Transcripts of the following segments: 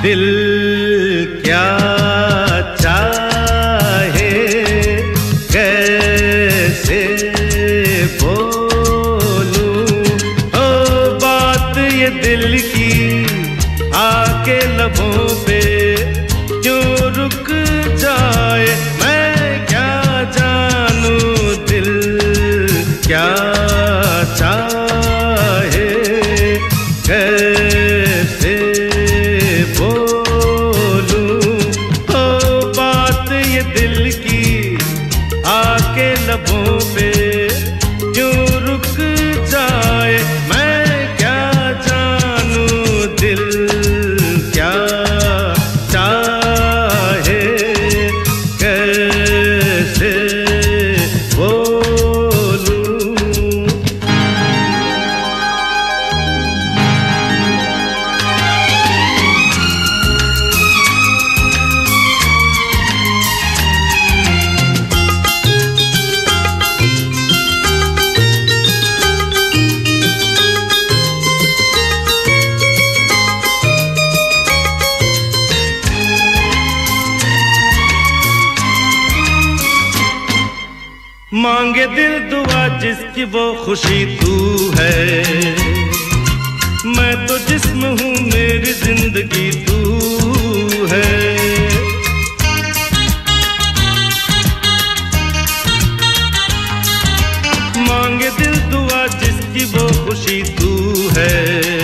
दिल क्या चाहे कैसे बोलूं, ओ बात ये दिल की आके लबों पे क्यों रुक जाए, मैं क्या जानूं दिल क्या चाहे कैसे बोलूं, ओ बात ये दिल की आके लबों पे क्यों रुक जाए, मैं क्या जानूं दिल क्या चाहे कैसे बोलूं। मांगे दिल दुआ जिसकी वो खुशी तू है, मैं तो जिस्म हूँ मेरी जिंदगी तू है। मांगे दिल दुआ जिसकी वो खुशी तू है,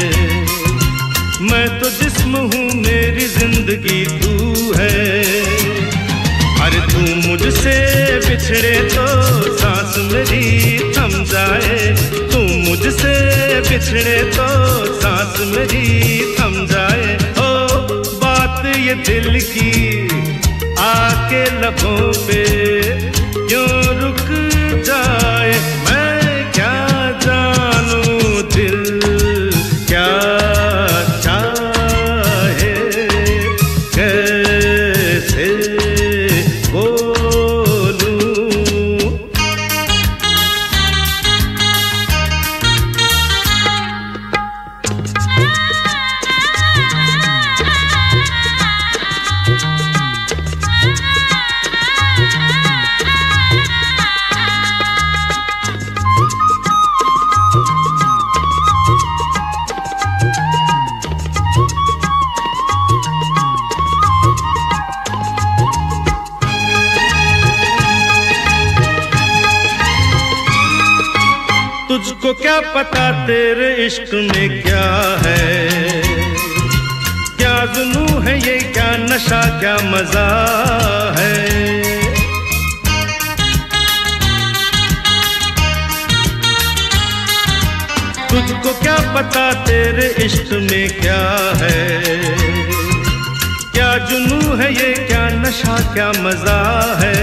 मैं तो जिस्म हूँ मेरी जिंदगी तू है। अरे तू मुझसे बिछड़े तो सांस मेरी थम जाए, तू मुझसे बिछड़े तो सांस मेरी थम जाए, ओ बात ये दिल की आके लबों पे क्यों रुक जाए, मैं क्या जानूं दिल क्या चाहे कैसे तुझको क्या पता तेरे इश्क में क्या है, क्या जुनू है ये क्या नशा क्या मजा है। तुझको क्या पता तेरे इश्क में क्या है, क्या जुनू है ये क्या नशा क्या मजा है।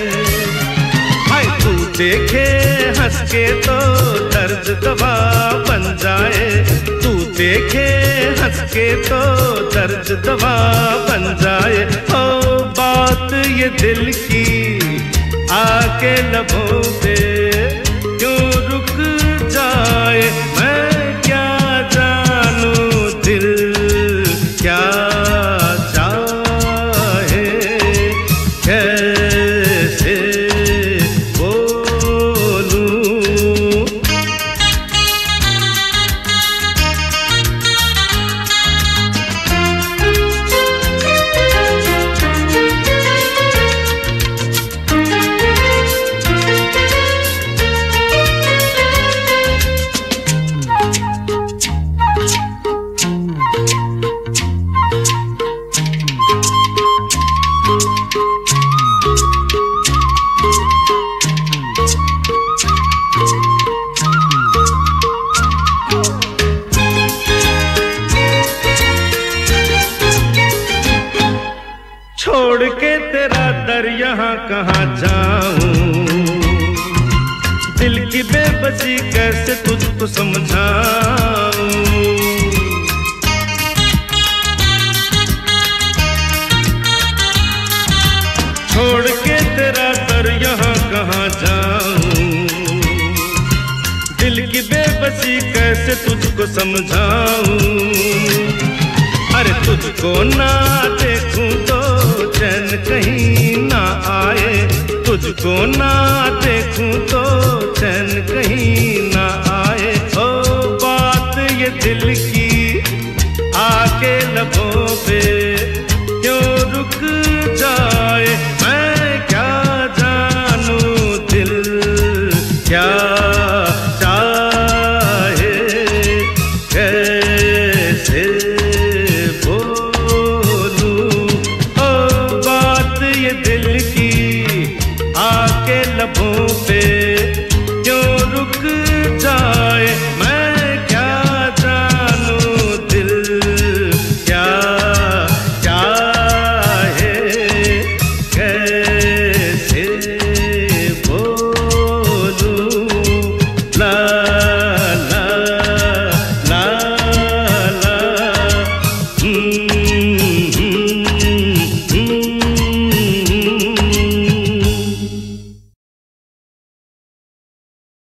तू देखे हंस के तो दर्द दवा बन जाए, तू देखे हंस के तो दर्द दवा बन जाए, ओ बात ये दिल की आके लबों पे क्यों रुक जाए, मैं क्या जानूं दिल क्या चाहे कैसे छोड़ के तेरा दर यहाँ कहाँ जाऊं, दिल की बेबसी कैसे तुझको समझाऊं। छोड़ के तेरा दर यहाँ कहाँ जाऊं, दिल की बेबसी कैसे तुझको समझाऊं। अरे तुझको ना देखूं तो चैन कहीं ना आए, तुझको ना देखूं तो चैन कहीं ना आए। ओ बात ये दिल की आके लबों पे क्यों रुक जाए, मैं क्या जानूं दिल क्या